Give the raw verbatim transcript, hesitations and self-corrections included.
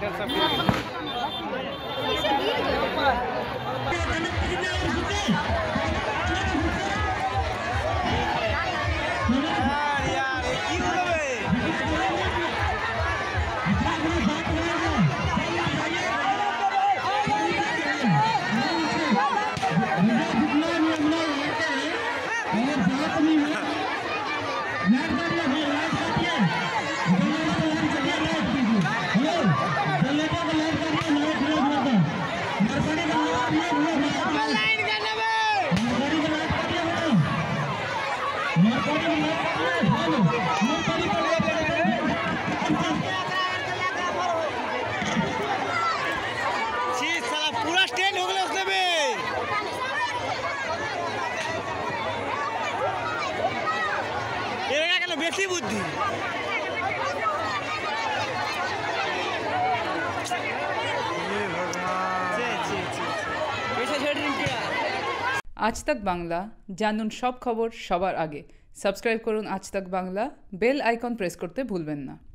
पूरा स्टैंड हो गया उसने भी बेसी बुद्धि आज तक बांगला जानून सब खबर सबार आगे सबस्क्राइब करुन आज तक बांगला बेल आइकन प्रेस करते भूलबेन ना।